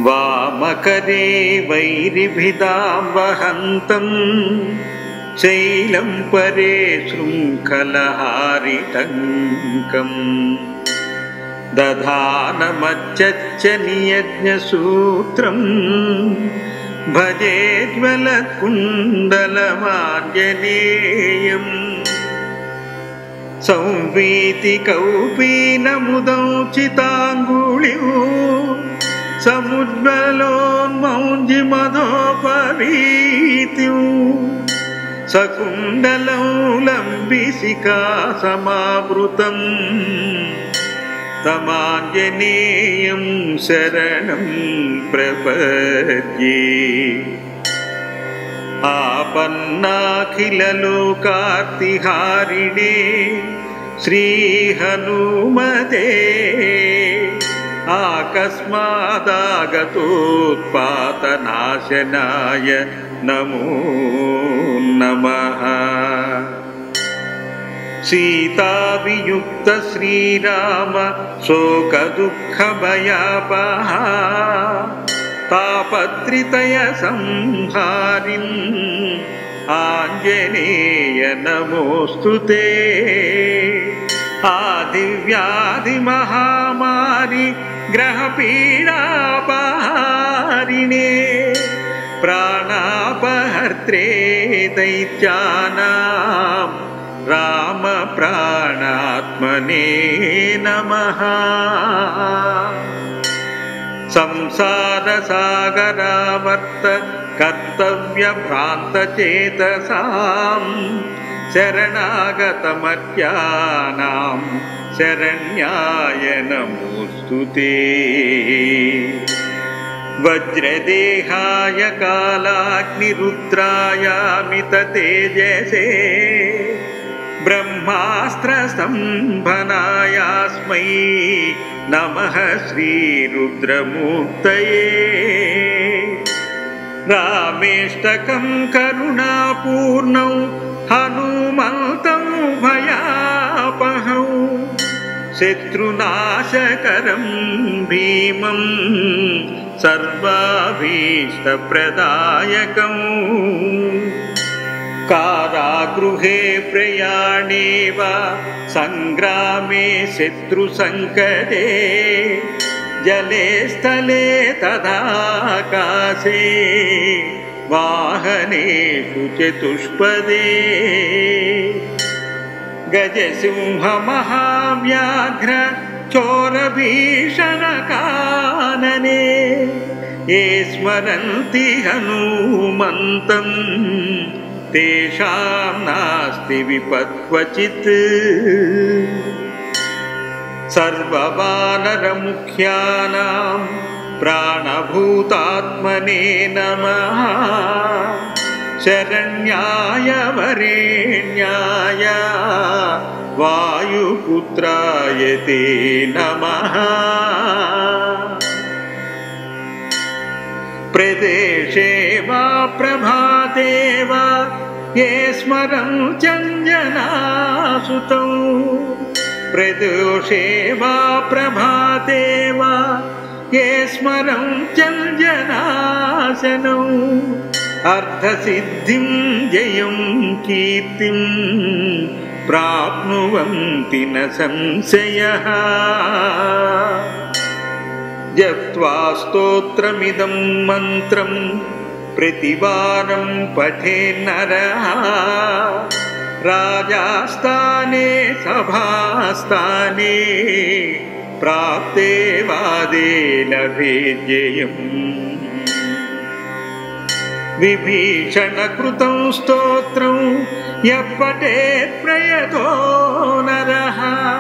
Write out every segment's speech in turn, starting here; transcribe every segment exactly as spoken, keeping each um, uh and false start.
वामकरे वैरिभिदां वहन्तं शैलं परे शृङ्खलहारिटङ्कम् दधानमच्चच्च नियज्ञसूत्रं भजे ज्वलत्कुण्डलमार्जनेयम् संवीतिकौपीनमुदौचिताङ्गुलिं समुज्ज्वलोन्मौञ्जिमदोपवीतिं सकुण्डलं लम्बिसिका समावृतं तमाञ्जनेयं शरणं प्रपद्ये। आपन्नाखिललोकार्तिहारिणे श्रीहनुमते आकस्मादागतोत्पातनाशनाय नमो नमः। सीतावियुक्त श्रीराम शोकदुःखभयापः तापत्रितय संहारिन् आञ्जनेय नमोऽस्तुते। आदिव्याधिमहामारि ग्रहपीडापहारिणे प्राणापहर्त्रे दैत्यानां रामप्राणात्मने नमः। संसारसागरावर्त कर्तव्यभ्रान्तचेतसां शरणागतमर्त्यानां शरण्याय नमोऽस्तुते। वज्रदेहाय कालाग्निरुद्रायामिततेजसे ब्रह्मास्त्रस्तम्भनायास्मै नमः श्रीरुद्रमूर्तये। रामेष्टकं करुणापूर्णौ हनुमन्तं भयापहौ शत्रुनाशकरं भीमं सर्वाभीष्टप्रदायकम्। कारागृहे प्रयाणे वा सङ्ग्रामे शत्रुसङ्कटे जले स्थले तदाकाशे वाहनेषु चतुष्पदे गजसिंहमहाव्याघ्र चोरभीषणकानने ये स्मरन्ति हनुमन्तं तेषां नास्ति विपत्क्वचित्। सर्ववानरमुख्यानां प्राणभूतात्मने नमः। शरण्याय वरेण्याय वायुपुत्राय ते नमः। प्रदेशे वा प्रभाते वा ये स्मरन्त्यञ्जनासुतौ प्रदोषे वा प्रभाते वा ये स्मरन्त्यञ्जनाशनौ अर्धसिद्धिं जयं कीर्तिं प्राप्नुवन्ति न संशयः। जप्त्वा स्तोत्रमिदं मन्त्रं प्रतिवारं पठेन्नरः राजास्थाने सभास्थाने प्राप्ते वादे लभे जयम्। विभीषणकृतं स्तोत्रं यः पठेत् प्रयतो नरः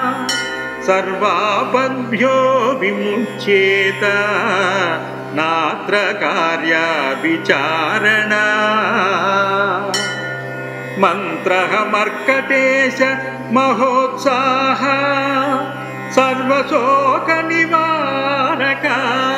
सर्वापद्भ्यो विमुच्येत नात्र कार्या विचारणा। मन्त्रः मर्कटेश महोत्साह सर्वशोकनिवारक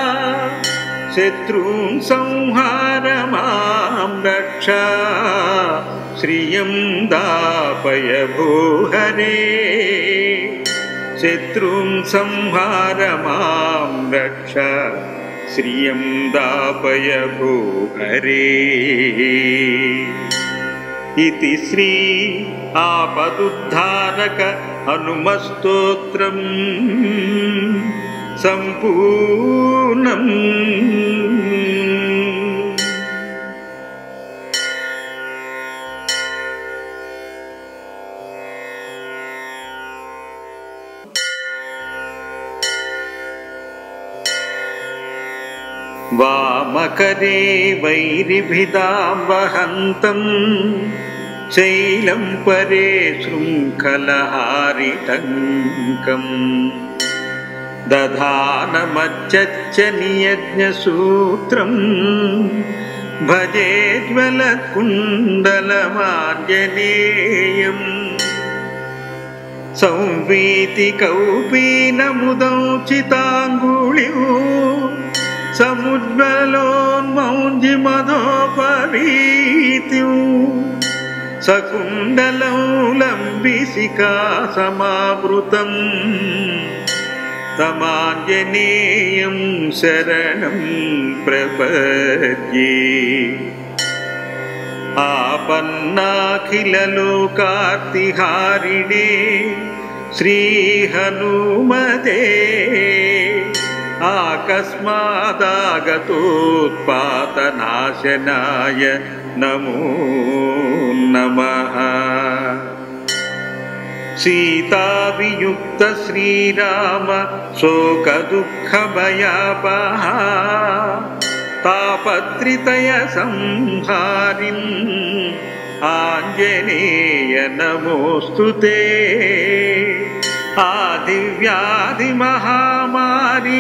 शत्रून् संहार मां रक्ष श्रियं दापय भो हरे। शत्रून् संहार मां रक्ष श्रियं दापय भूहरे। इति श्री आपदुद्धारक हनुमस्तोत्रम् सम्पूर्णम्। वामकरे वैरिभिदां वहन्तम् शैलं परे शृङ्खलहारिटङ्कम् दधानमच्चच्च नियज्ञसूत्रम् भजे ज्वलकुण्डलमार्जनेयम्। संवीतिकौपीनमुदौचिताङ्गुलिः समुज्ज्वलोन्मौञ्जिमधोपवीतिं सकुण्डलं लम्बिसिका समावृतम् तमाञ्जनेयं शरणं प्रपद्ये। आपन्नाखिललोकार्तिहारिणे श्रीहनुमते आकस्मादागतोत्पातनाशनाय नमो नमः। सीतावियुक्त श्रीराम शोकदुःखभयापः तापत्रितय संहारिन् आञ्जनेय नमोऽस्तु ते। आदिव्याधिमहामारि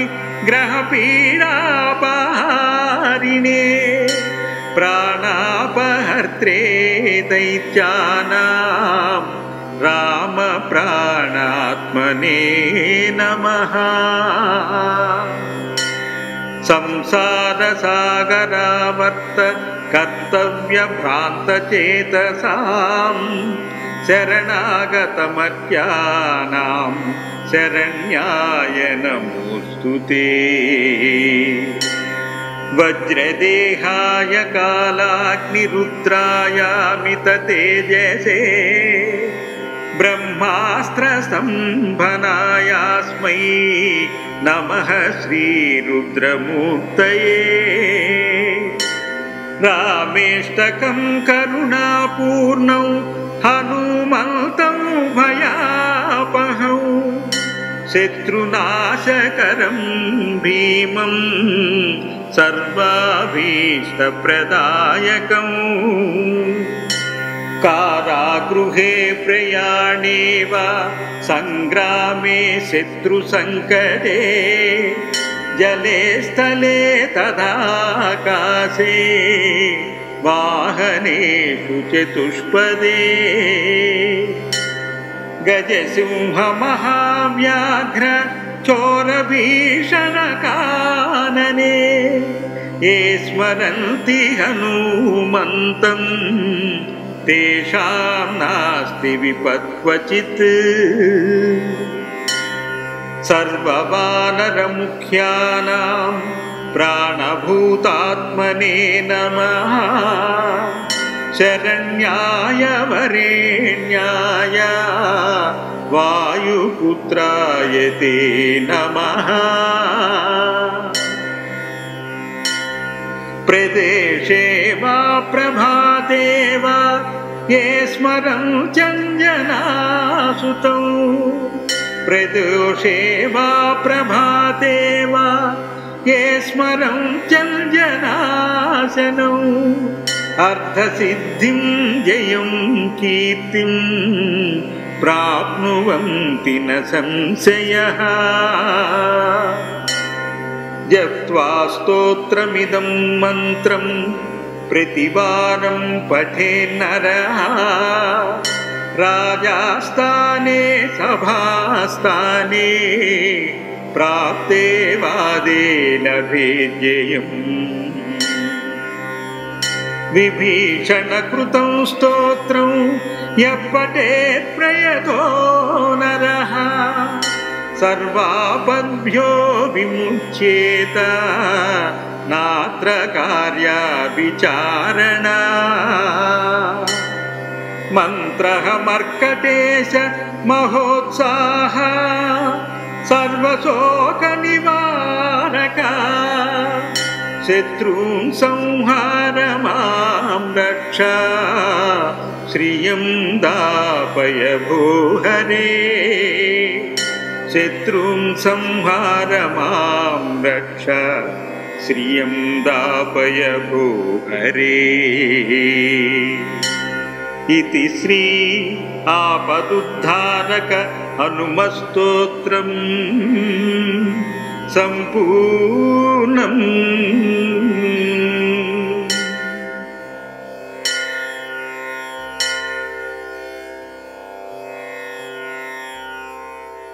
ग्रहपीडापहारिणे प्राणापहर्त्रे दैत्यानां राम प्राणात्मने नमः। संसारसागरावर्त कर्तव्यभ्रान्तचेतसां शरणागतमर्त्यानां शरण्याय नमोऽस्तु ते। वज्रदेहाय कालाग्निरुद्रायामिततेजसे ब्रह्मास्त्रस्तम्भनायास्मै नमः श्रीरुद्रमूर्तये। रामेष्टकं करुणापूर्णौ हनुमन्तं भयापहौ शत्रुनाशकरं भीमं सर्वाभीष्टप्रदायकम्। कारागृहे प्रयाणे वा सङ्ग्रामे शत्रुसङ्कटे जले स्थले तदाकाशे वाहनेषु चतुष्पदे। गजसिंहमहाव्याघ्र चोरभीषणकानने ये स्मरन्ति हनुमन्तं तेषां नास्ति विपत्क्वचित्। सर्ववानरमुख्यानां प्राणभूतात्मने नमः। शरण्याय वरेण्याय वायुपुत्राय ते नमः। प्रदेशे वा प्रभाते वा ये स्मरन्त्यञ्जनासुतौ प्रदोषे वा प्रभाते वा ये स्मरन्त्यञ्जनाशनौ अर्धसिद्धिं जयं कीर्तिं प्राप्नुवन्ति न संशयः। जप्त्वा स्तोत्रमिदं मन्त्रं प्रतिवारं पठेन्नरः राजास्थाने सभास्थाने प्राप्ते वादे लभे जयम्। विभीषणकृतं स्तोत्रं यः पठेत् प्रयतो नरः सर्वापद्भ्यो विमुच्येत नात्र कार्या विचारणा मन्त्रः मर्कटेश महोत्साह सर्वशोकनिवारक शत्रून् संहार मां रक्ष श्रियं दापय भूहरे शत्रून् संहार मां रक्ष श्रियं दापय भूहरे। इति श्री आपदुद्धारक हनुमस्तोत्रम् सम्पूर्णम्।